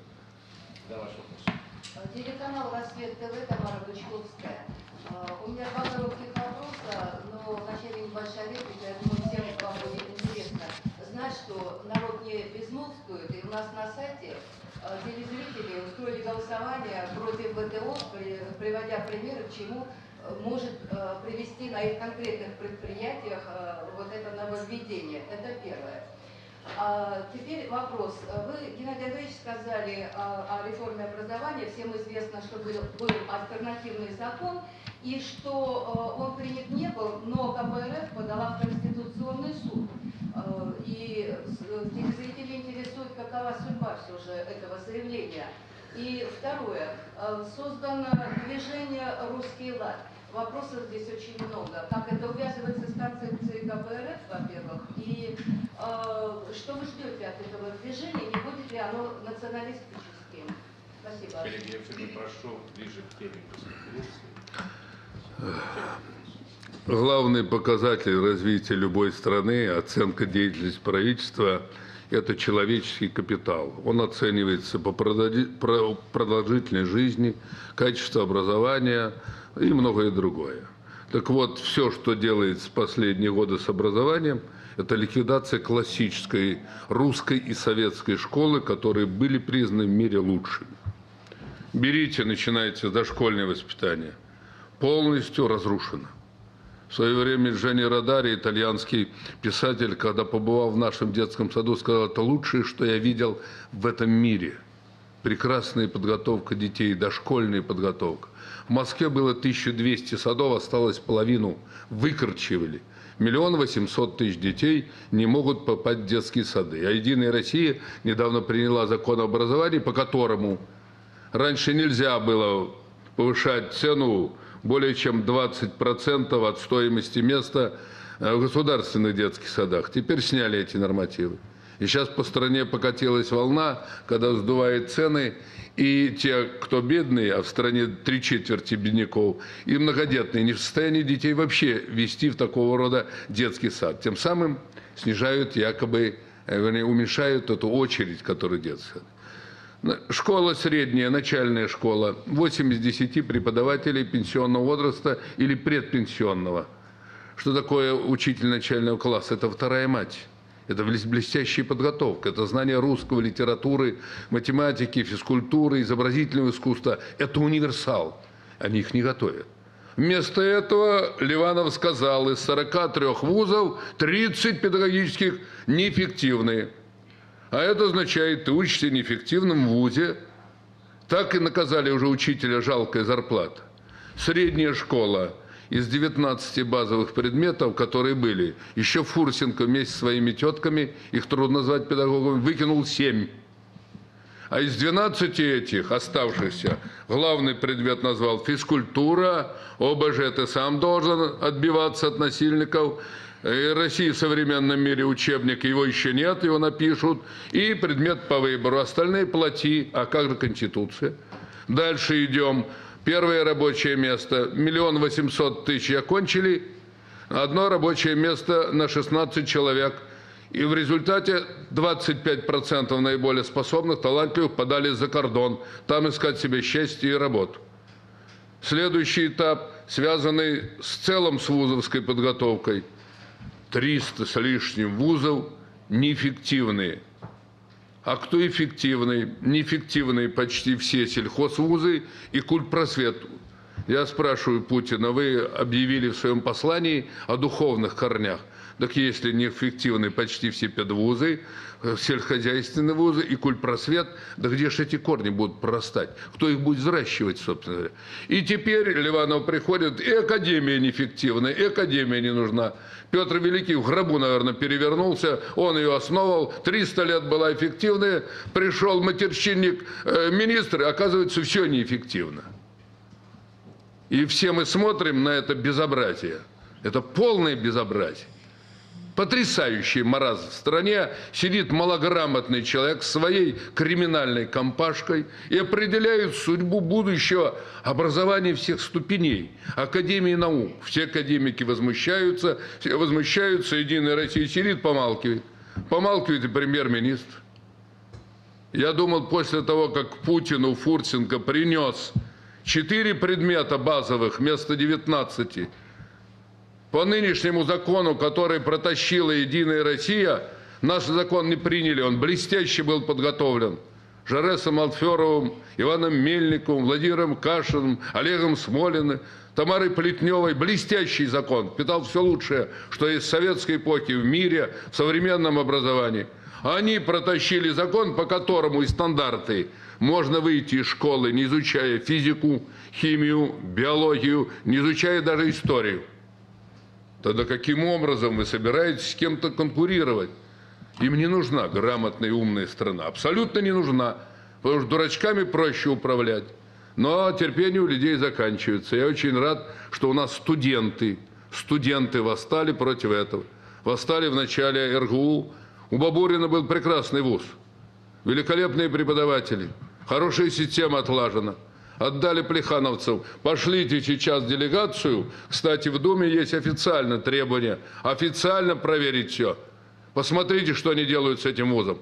Телеканал «Рассвет ТВ», Тамара Бычковская. У меня 2 коротких вопроса, но вначале небольшая реплика. Я думаю, всем вам будет интересно знать, что народ не безмолвствует. И у нас на сайте телезрители устроили голосование против ВТО, приводя примеры, к чему может привести на их конкретных предприятиях вот это нововведение. Это первое. Теперь вопрос. Вы, Геннадий Андреевич, сказали о реформе образования. Всем известно, что был альтернативный закон, и что он принят не был, но КПРФ подала в Конституционный суд. И телезрители интересует, какова судьба все же этого заявления. И второе. Создано движение «Русский лад». Вопросов здесь очень много. Как это увязывается с концепцией КПРФ, во-первых, и что вы ждете от этого движения, не будет ли оно националистическим? Спасибо. Коллеги, я все-таки прошу ближе к теме конференции. Главный показатель развития любой страны, оценка деятельности правительства – это человеческий капитал. Он оценивается по продолжительной жизни, качеству образования и многое другое. Так вот, все, что делается в последние годы с образованием, это ликвидация классической русской и советской школы, которые были признаны в мире лучшими. Берите, начинайте дошкольное воспитание. Полностью разрушено. В свое время Джанни Родари, итальянский писатель, когда побывал в нашем детском саду, сказал, это лучшее, что я видел в этом мире. Прекрасная подготовка детей, дошкольная подготовка. В Москве было 1200 садов, осталось половину, выкорчевали. 1 800 000 детей не могут попасть в детские сады. А «Единая Россия» недавно приняла закон об образовании, по которому раньше нельзя было повышать цену более чем 20% от стоимости места в государственных детских садах. Теперь сняли эти нормативы. И сейчас по стране покатилась волна, когда сдувают цены, и те, кто бедные, а в стране 3/4 бедняков, и многодетные, не в состоянии детей вообще вести в такого рода детский сад. Тем самым снижают якобы, вернее, уменьшают эту очередь, которая детский сад. Школа средняя, начальная школа, 8 из 10 преподавателей пенсионного возраста или предпенсионного. Что такое учитель начального класса? Это вторая мать. Это блестящая подготовка, это знание русского, литературы, математики, физкультуры, изобразительного искусства. Это универсал. Они их не готовят. Вместо этого Ливанов сказал, из 43 вузов 30 педагогических неэффективные. А это означает, ты учишься в неэффективном вузе. Так и наказали уже учителя жалкая зарплата. Средняя школа. Из 19 базовых предметов, которые были, еще Фурсенко вместе со своими тетками, их трудно назвать педагогами, выкинул 7. А из 12 этих оставшихся главный предмет назвал физкультура, ОБЖ ты сам должен отбиваться от насильников. И Россия в современном мире учебник, его еще нет, его напишут. И предмет по выбору. Остальные плати. А как же Конституция? Дальше идем. Первое рабочее место. 1 800 000 окончили. Одно рабочее место на 16 человек. И в результате 25% наиболее способных, талантливых подали за кордон. Там искать себе счастье и работу. Следующий этап, связанный с целым с вузовской подготовкой. 300 с лишним вузов неэффективные. А кто эффективный? Неэффективные почти все сельхозвузы и культпросвет. Я спрашиваю Путина, вы объявили в своем послании о духовных корнях. Так если неэффективны почти все педвузы, сельскохозяйственные вузы и культпросвет, да где же эти корни будут прорастать? Кто их будет взращивать, собственно говоря? И теперь Ливанов приходит, и академия неэффективная, и академия не нужна. Петр Великий в гробу, наверное, перевернулся, он ее основывал, 300 лет была эффективная, пришел матерщинник, министр, и оказывается, все неэффективно. И все мы смотрим на это безобразие. Это полное безобразие. Потрясающий маразм. В стране сидит малограмотный человек с своей криминальной компашкой и определяет судьбу будущего образования всех ступеней. Академии наук. Все академики возмущаются, Единая Россия сидит, помалкивает. Помалкивает и премьер-министр. Я думал, после того, как Путину Фурсенко принес 4 предмета базовых вместо 19, по нынешнему закону, который протащила «Единая Россия», наш закон не приняли, он блестяще был подготовлен. Жаресом Алферовым, Иваном Мельниковым, Владимиром Кашиным, Олегом Смолиным, Тамарой Плетневой. Блестящий закон, впитал все лучшее, что есть в советской эпохе, в мире, в современном образовании. Они протащили закон, по которому и стандарты можно выйти из школы, не изучая физику, химию, биологию, не изучая даже историю. Тогда каким образом вы собираетесь с кем-то конкурировать? Им не нужна грамотная и умная страна. Абсолютно не нужна. Потому что дурачками проще управлять. Но терпение у людей заканчивается. Я очень рад, что у нас студенты восстали против этого. Восстали в начале РГУ. У Бабурина был прекрасный вуз. Великолепные преподаватели. Хорошая система отлажена. Отдали плехановцев. Пошлите сейчас делегацию. Кстати, в Думе есть официально требование. Официально проверить все. Посмотрите, что они делают с этим вузом.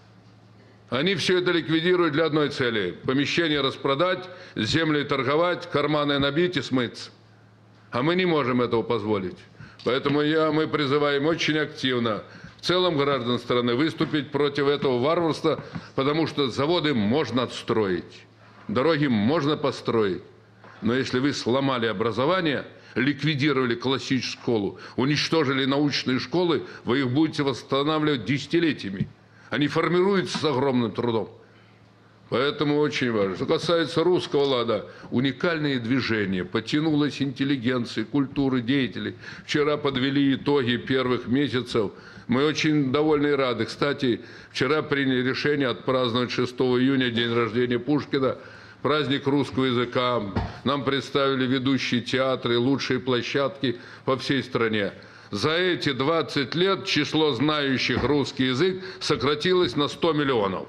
Они все это ликвидируют для одной цели. Помещение распродать, земли торговать, карманы набить и смыться. А мы не можем этого позволить. Поэтому мы призываем очень активно в целом граждан страны выступить против этого варварства, потому что заводы можно отстроить. Дороги можно построить, но если вы сломали образование, ликвидировали классическую школу, уничтожили научные школы, вы их будете восстанавливать десятилетиями. Они формируются с огромным трудом. Поэтому очень важно. Что касается русского лада, уникальные движения, потянулась интеллигенция, культуры, деятелей. Вчера подвели итоги первых месяцев. Мы очень довольны и рады. Кстати, вчера приняли решение отпраздновать 6 июня, день рождения Пушкина, праздник русского языка. Нам представили ведущие театры, лучшие площадки по всей стране. За эти 20 лет число знающих русский язык сократилось на 100 миллионов.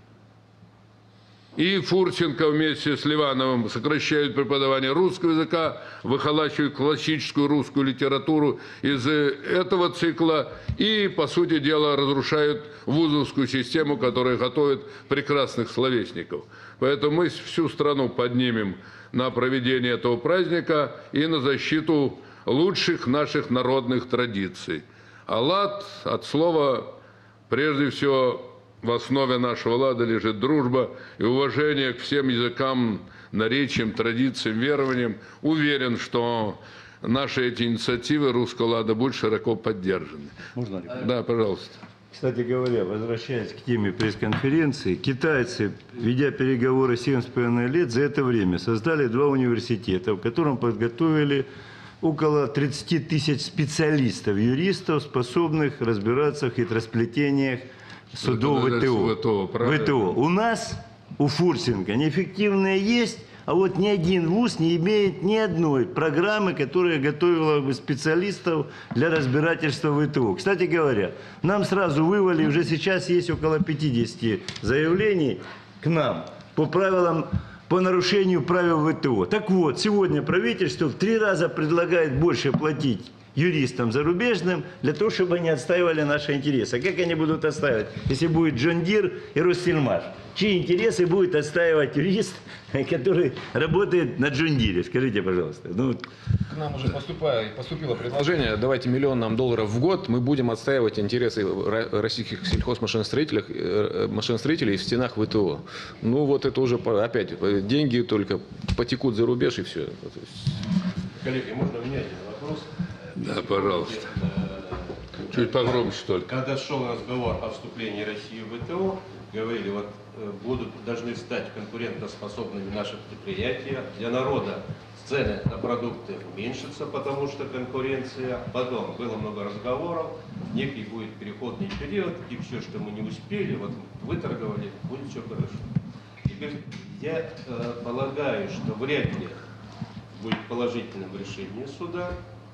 И Фурсенко вместе с Ливановым сокращают преподавание русского языка, выхолачивают классическую русскую литературу из этого цикла и, по сути дела, разрушают вузовскую систему, которая готовит прекрасных словесников. Поэтому мы всю страну поднимем на проведение этого праздника и на защиту лучших наших народных традиций. А лад от слова, прежде всего, в основе нашего лада лежит дружба и уважение к всем языкам, наречиям, традициям, верованиям. Уверен, что наши эти инициативы русского лада будут широко поддержаны. Можно ли? Да, пожалуйста. Кстати говоря, возвращаясь к теме пресс-конференции, китайцы, ведя переговоры 7,5 лет, за это время создали 2 университета, в котором подготовили около 30 тысяч специалистов, юристов, способных разбираться в хитросплетениях судов ВТО. У нас, у Фурсенко, неэффективные есть, а вот ни один вуз не имеет ни одной программы, которая готовила бы специалистов для разбирательства в ВТО. Кстати говоря, нам сразу вывалили, уже сейчас есть около 50 заявлений к нам по правилам, по нарушению правил ВТО. Так вот, сегодня правительство в 3 раза предлагает больше платить юристам зарубежным, для того, чтобы они отстаивали наши интересы. Как они будут отстаивать, если будет Джон Дир и Россельмаш? Чьи интересы будет отстаивать юрист, который работает на Джон Дире? Скажите, пожалуйста. Ну, к нам уже поступило предложение, давайте $1 миллион в год, мы будем отстаивать интересы российских сельхозмашиностроителей в стенах ВТО. Ну вот это уже опять деньги только потекут за рубеж и все. Коллеги, можно менять этот вопрос? Да, пожалуйста. Чуть погромче только. Когда шел разговор о вступлении России в ВТО, говорили, вот должны стать конкурентоспособными наши предприятия. Для народа цены на продукты уменьшатся, потому что конкуренция. Потом было много разговоров, некий будет переходный период, и все, что мы не успели, вот выторговали, будет все хорошо. Теперь я полагаю, что вряд ли будет положительным решение суда,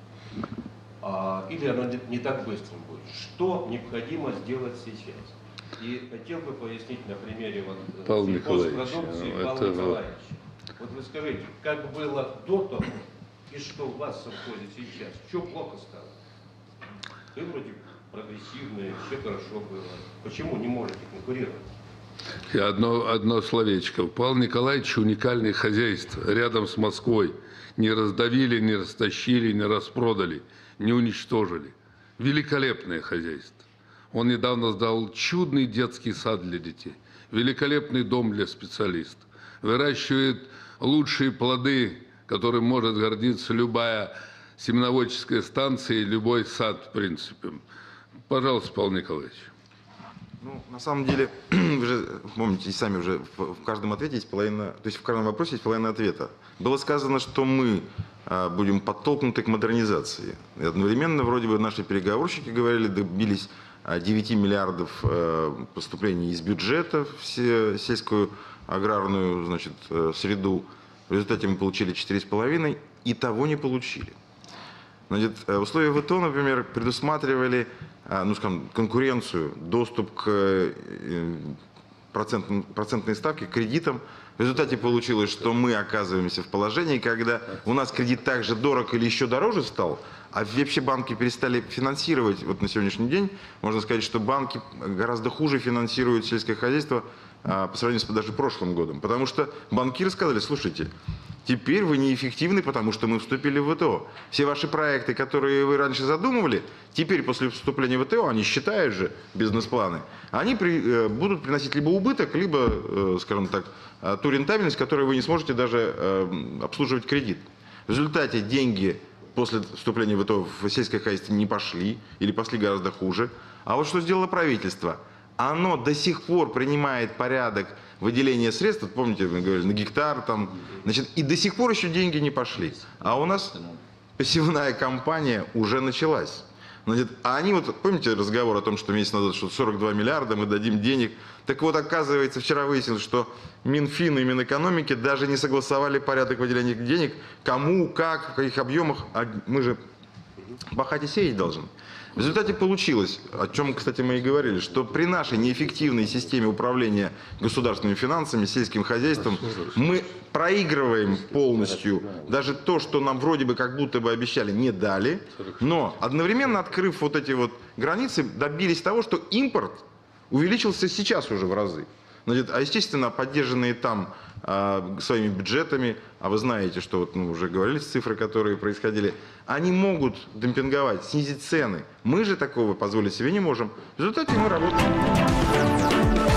или оно не так быстрым будет. Что необходимо сделать сейчас? И хотел бы пояснить на примере сельхозпродукции Павла Николаевича. Вот вы скажите, как было до того и что у вас совходит сейчас? Что плохо стало? Вы вроде прогрессивные, все хорошо было. Почему не можете конкурировать? Одно словечко. Павел Николаевич уникальное хозяйство рядом с Москвой. Не раздавили, не растащили, не распродали, не уничтожили. Великолепное хозяйство. Он недавно сдал чудный детский сад для детей, великолепный дом для специалистов. Выращивает лучшие плоды, которым может гордиться любая семеноводческая станция и любой сад, в принципе. Пожалуйста, Павел Николаевич. Ну, на самом деле, вы же помните, сами уже в каждом ответе есть половина, то есть в каждом вопросе есть половина ответа. Было сказано, что мы будем подтолкнуты к модернизации. И одновременно, вроде бы, наши переговорщики говорили, добились 9 миллиардов поступлений из бюджета в сельскую аграрную, значит, среду. В результате мы получили 4,5 и того не получили. Значит, условия ВТО, например, предусматривали, ну, скажем, конкуренцию, доступ к процентной ставке, к кредитам. В результате получилось, что мы оказываемся в положении, когда у нас кредит так же дорог или еще дороже стал, а вообще банки перестали финансировать. Вот на сегодняшний день можно сказать, что банки гораздо хуже финансируют сельское хозяйство по сравнению с даже прошлым годом. Потому что банкиры сказали, слушайте, теперь вы неэффективны, потому что мы вступили в ВТО. Все ваши проекты, которые вы раньше задумывали, теперь после вступления в ВТО, они считают же бизнес-планы, они будут приносить либо убыток, либо, скажем так, ту рентабельность, которую вы не сможете даже обслуживать кредит. В результате деньги после вступления в ВТО в сельское хозяйство не пошли, или пошли гораздо хуже. А вот что сделало правительство? Оно до сих пор принимает порядок выделение средств, вот помните, мы говорили, на гектар, там, значит, и до сих пор еще деньги не пошли. А у нас посевная кампания уже началась. Значит, а они вот, помните разговор о том, что месяц назад, что 42 миллиарда мы дадим денег. Так вот, оказывается, вчера выяснилось, что Минфин и Минэкономики даже не согласовали порядок выделения денег, кому, как, в каких объемах. А мы же пахать и сеять должны. В результате получилось, о чем, кстати, мы и говорили, что при нашей неэффективной системе управления государственными финансами, сельским хозяйством, мы проигрываем полностью даже то, что нам вроде бы как будто бы обещали, не дали, но одновременно открыв вот эти вот границы, добились того, что импорт увеличился сейчас уже в разы. Значит, а естественно, поддержанные там своими бюджетами, а вы знаете, что вот, уже говорили цифры, которые происходили, они могут демпинговать, снизить цены. Мы же такого позволить себе не можем. В результате мы работаем.